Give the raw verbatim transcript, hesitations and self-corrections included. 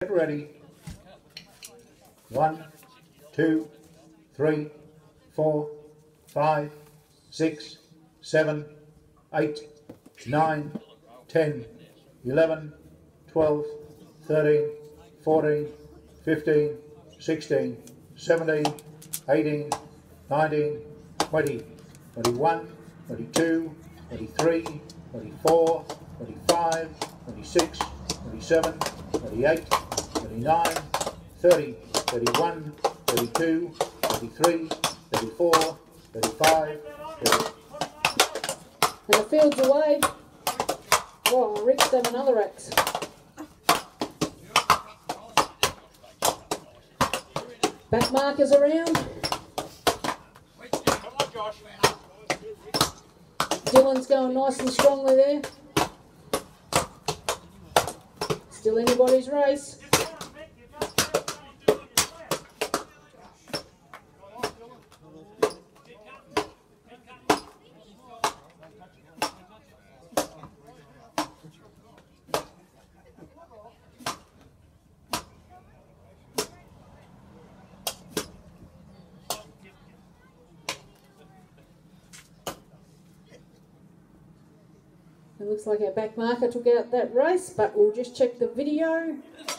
Get ready. One, two, three, four, five, six, seven, eight, nine, ten, eleven, twelve, thirteen, fourteen, fifteen, sixteen, seventeen, eighteen, nineteen, twenty, twenty-one, twenty-two, twenty-three, twenty-four, twenty-five, twenty-six, twenty-seven, twenty-eight, twenty-nine, thirty, thirty-one, thirty-two, thirty-three, thirty-four, thirty-five, thirty. And the field's away. Oh, Rick's done another X. Back markers around. Dylan's going nice and strongly there. Still anybody's race. It looks like our back marker took out that race, but we'll just check the video.